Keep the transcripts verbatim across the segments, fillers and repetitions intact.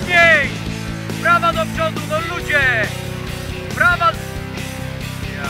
mocniej! Prawa do przodu, no ludzie! Prawa... Ja.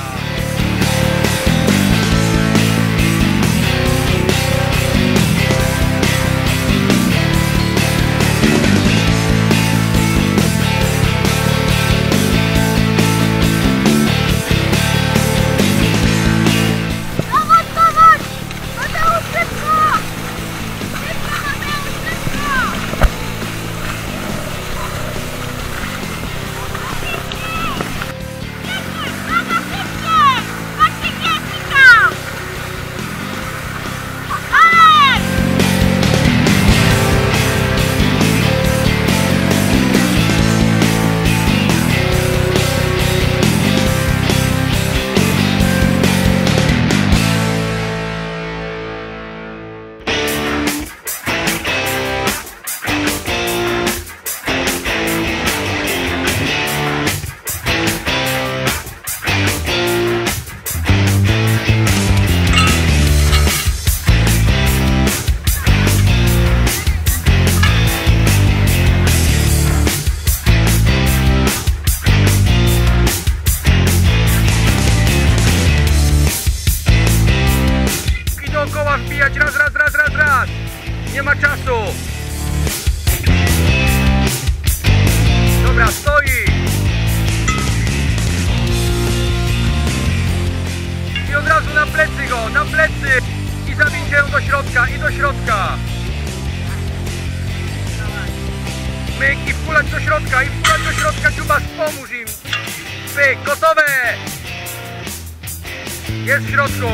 Wbijać raz, raz, raz, raz, raz. Nie ma czasu. Dobra, stoi. I od razu na plecy go, na plecy. I zawincie ją do środka, i do środka. Myk i wkulać do środka, i wkulać do środka. Dziubas, pomóż im. Pyk, gotowe. Jest w środku.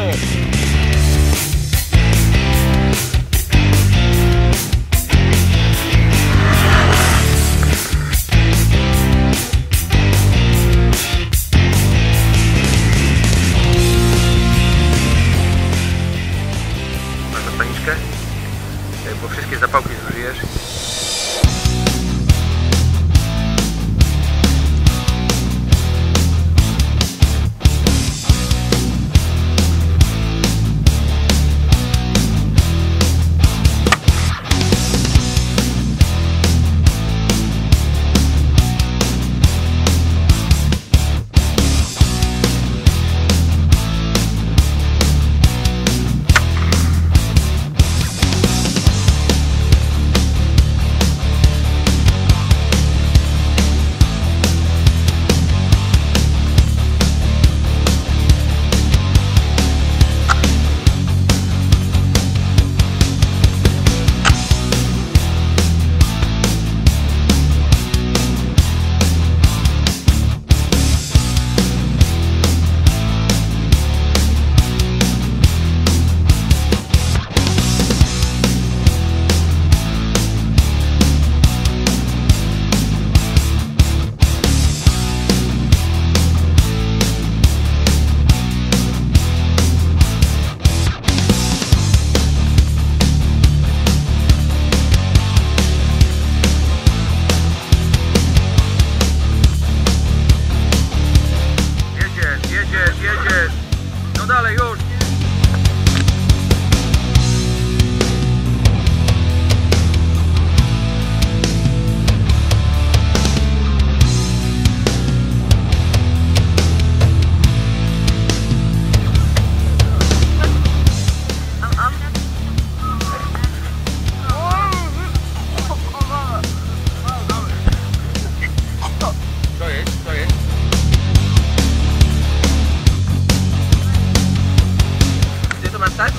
Bo wszystkie zapałki zużyjesz. No dalej, już! Co jest? Co jest? Gdzie to ma stać?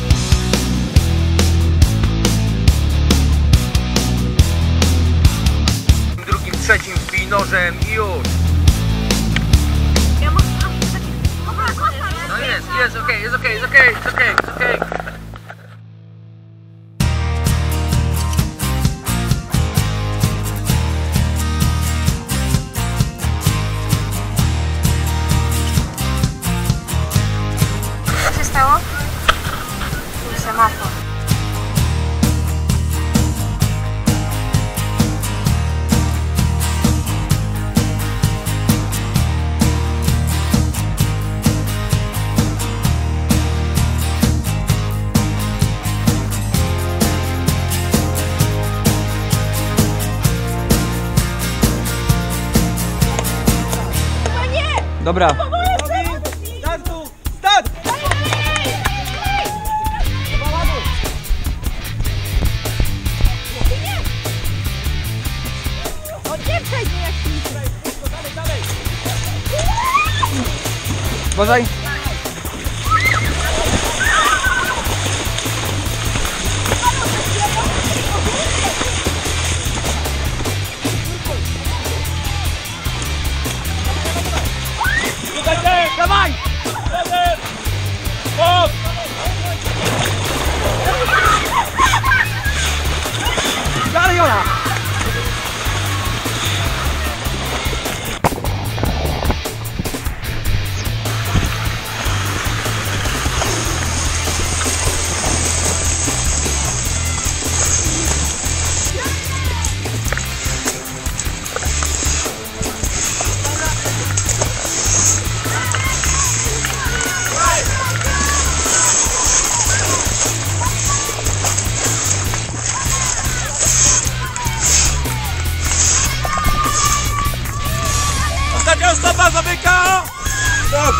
Drugim, trzecim wbij nożem i już. Ja muszę zrobić taki... No jest, jest, okej, jest okej, jest okej, jest okej, jest okej. Co się stało? Semafor. Dobra. Startu! Start! Odpieprzaj mnie jak dalej, dalej. Uważaj. Dawaj! Hop! Dalej, Jola! Ostatnia stopa, zamyka! Stop!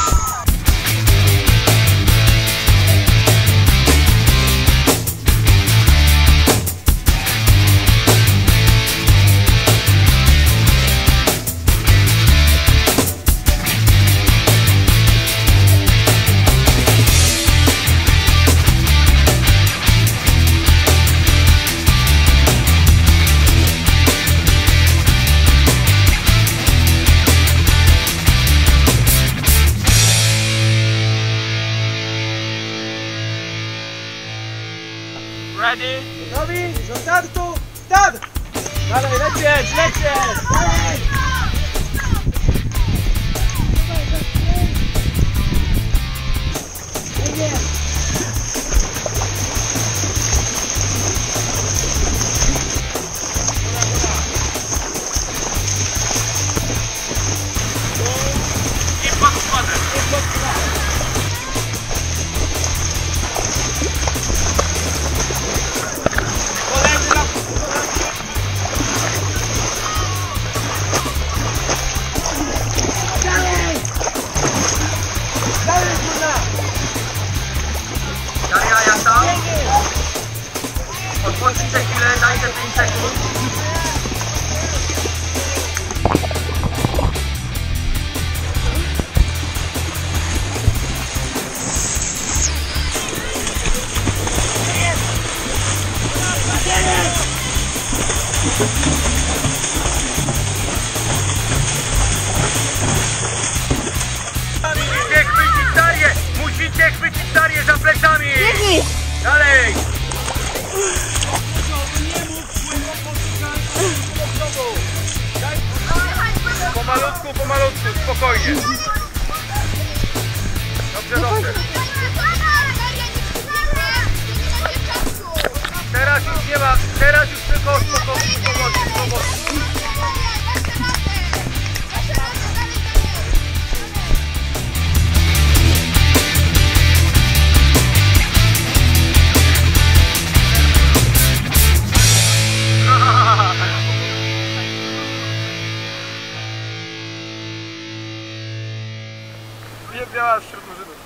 Ready? Gotowi? Do startu! Start! Dalej, lecieć, lecieć! Dalej! I pod spodem! I pod spodem! Daria, jak tam? Odpocznijcie chwilę, dajcie pięć sekund. Musicie chwycić Darię! Musicie chwycić Darię za plecami! Biegnij! Dalej! Pomalutku, pomalutku, spokojnie. Dobrze, dobrze. Teraz już nie ma, teraz już tylko spokojnie, spokojnie, spokojnie. Nie biała wśród murzynów.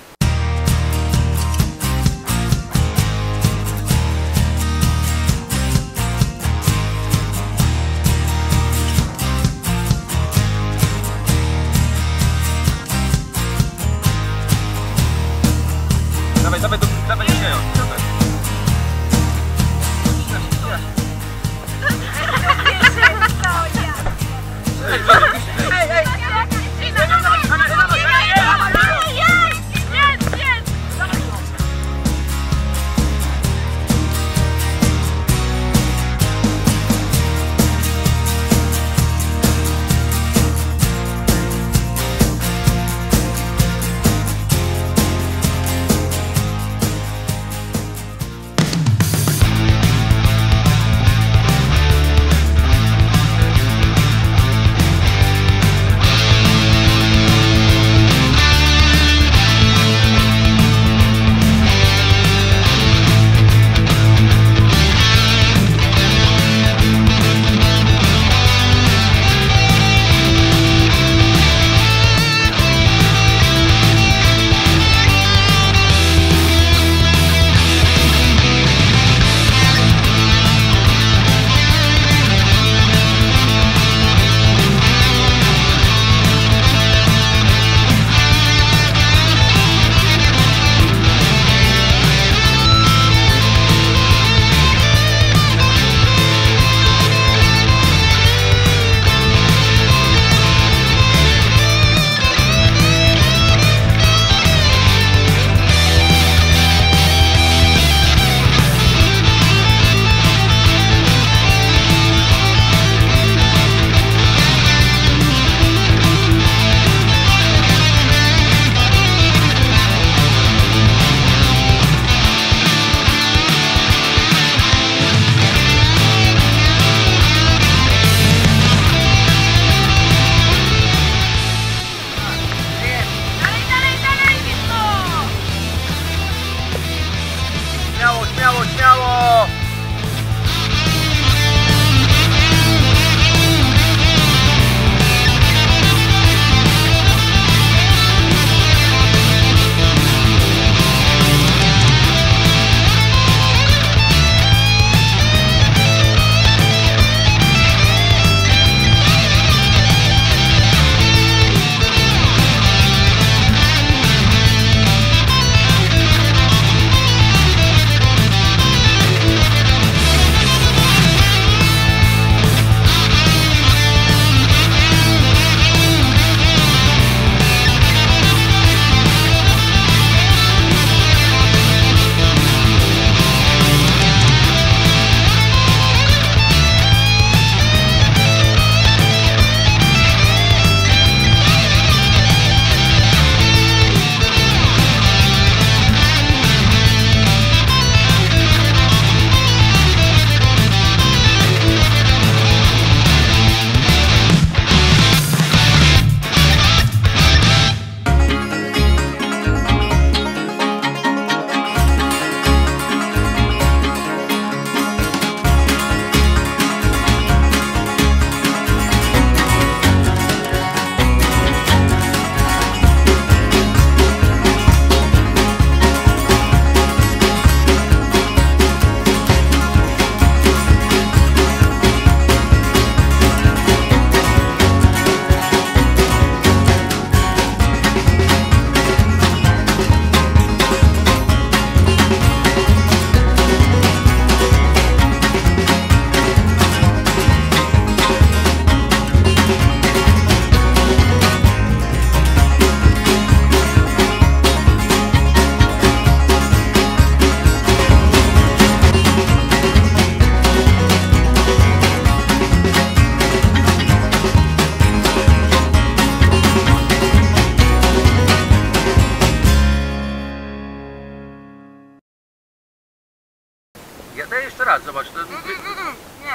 To... Nie.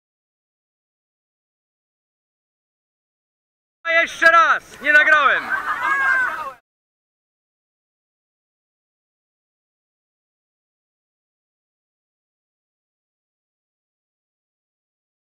A jeszcze raz! Nie nagrałem!